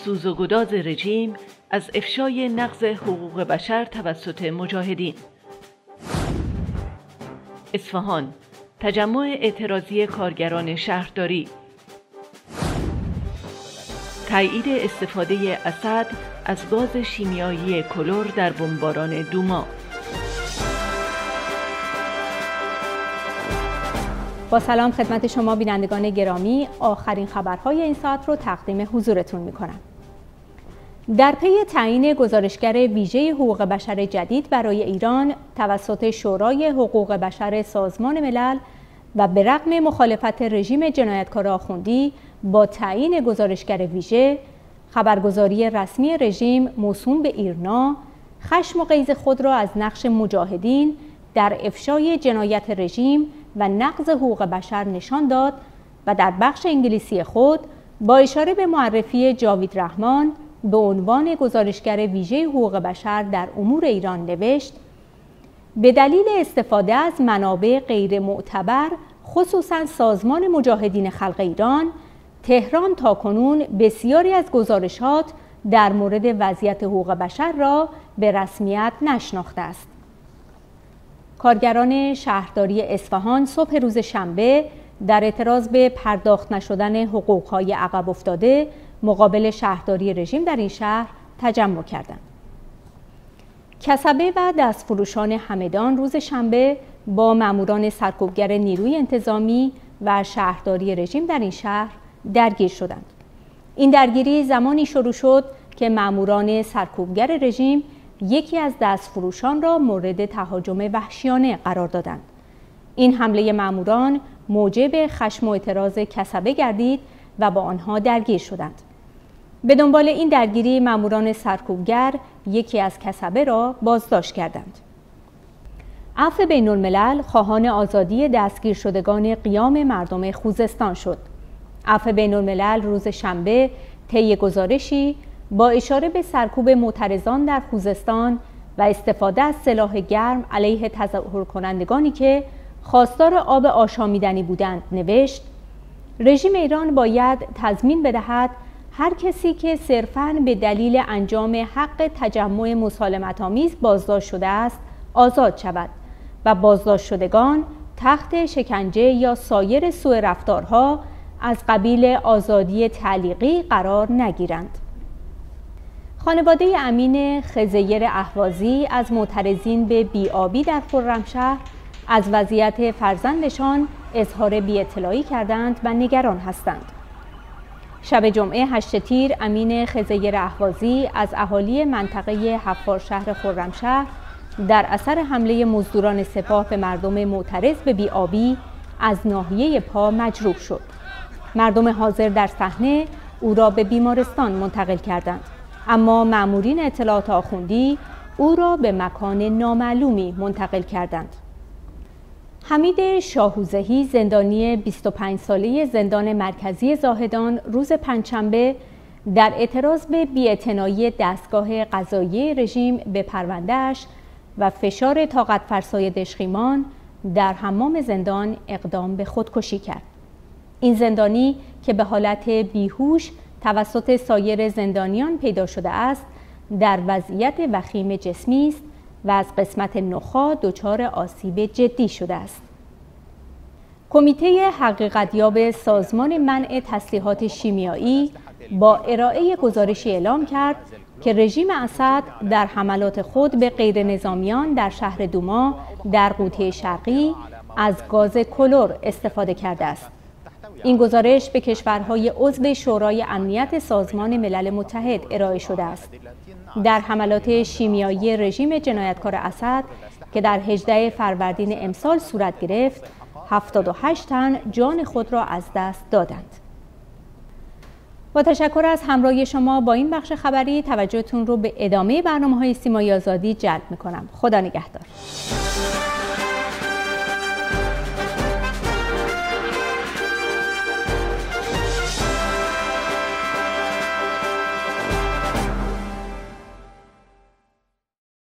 سوز و گداز رژیم از افشای نقض حقوق بشر توسط مجاهدین. اصفهان، تجمع اعتراضی کارگران شهرداری. تایید استفاده اسد از گاز شیمیایی کلور در بمباران دوما. با سلام خدمت شما بینندگان گرامی، آخرین خبرهای این ساعت رو تقدیم حضورتون می‌کنم. در پی تعیین گزارشگر ویژه حقوق بشر جدید برای ایران توسط شورای حقوق بشر سازمان ملل و به رغم مخالفت رژیم جنایتکار آخوندی با تعیین گزارشگر ویژه، خبرگزاری رسمی رژیم موسوم به ایرنا خشم و غیظ خود را از نقش مجاهدین در افشای جنایت رژیم و نقض حقوق بشر نشان داد و در بخش انگلیسی خود با اشاره به معرفی جاوید رحمان به عنوان گزارشگر ویژه حقوق بشر در امور ایران نوشت: به دلیل استفاده از منابع غیر معتبر، خصوصاً سازمان مجاهدین خلق ایران، تهران تاکنون بسیاری از گزارشات در مورد وضعیت حقوق بشر را به رسمیت نشناخته است. کارگران شهرداری اصفهان صبح روز شنبه در اعتراض به پرداخت نشدن حقوق‌های عقب افتاده مقابل شهرداری رژیم در این شهر تجمع کردند. کسبه و دستفروشان همدان روز شنبه با ماموران سرکوبگر نیروی انتظامی و شهرداری رژیم در این شهر درگیر شدند. این درگیری زمانی شروع شد که ماموران سرکوبگر رژیم یکی از دستفروشان را مورد تهاجم وحشیانه قرار دادند. این حمله ماموران موجب خشم و اعتراض کسبه گردید و با آنها درگیر شدند. به دنبال این درگیری ماموران سرکوبگر یکی از کسبه را بازداشت کردند. عفو بین الملل خواهان آزادی دستگیر شدگان قیام مردم خوزستان شد. عفو بین الملل روز شنبه طی گزارشی با اشاره به سرکوب معترضان در خوزستان و استفاده از سلاح گرم علیه تظاهر کنندگانی که خواستار آب آشامیدنی بودند نوشت: رژیم ایران باید تضمین بدهد هر کسی که صرفاً به دلیل انجام حق تجمع مسالمت‌آمیز بازداشت شده است آزاد شود و بازداشت شدگان تحت شکنجه یا سایر سوء رفتارها از قبیل آزادی تعلیقی قرار نگیرند. خانواده امین خزیر اهوازی از معترضین به بی‌آبی در خرمشهر از وضعیت فرزندشان اظهار بی‌اطلاعی کردند و نگران هستند. شب جمعه 8 تیر امین خزیر اهوازی از اهالی منطقه حفار شهر خرمشهر در اثر حمله مزدوران سپاه به مردم معترض به بی‌آبی از ناحیه پا مجروح شد. مردم حاضر در صحنه او را به بیمارستان منتقل کردند، اما مامورین اطلاعات آخوندی او را به مکان نامعلومی منتقل کردند. حمید شاهوزهی زندانی 25 ساله زندان مرکزی زاهدان روز پنجشنبه در اعتراض به بی‌اعتنایی دستگاه قضایی رژیم به پرونده‌اش و فشار طاقت فرسای دشخیمان در حمام زندان اقدام به خودکشی کرد. این زندانی که به حالت بیهوش توسط سایر زندانیان پیدا شده است، در وضعیت وخیم جسمی است و از قسمت نخاع دچار آسیب جدی شده است. کمیته حقیقتیاب سازمان منع تسلیحات شیمیایی با ارائه گزارشی اعلام کرد که رژیم اسد در حملات خود به غیر نظامیان در شهر دوما در قوطه شرقی از گاز کلور استفاده کرده است. این گزارش به کشورهای عضو شورای امنیت سازمان ملل متحد ارائه شده است. در حملات شیمیایی رژیم جنایتکار اسد که در 18 فروردین امسال صورت گرفت، 78 تن جان خود را از دست دادند. با تشکر از همراهی شما با این بخش خبری، توجهتون رو به ادامه برنامه‌های سیمای آزادی جلب می‌کنم. خدا نگهدار.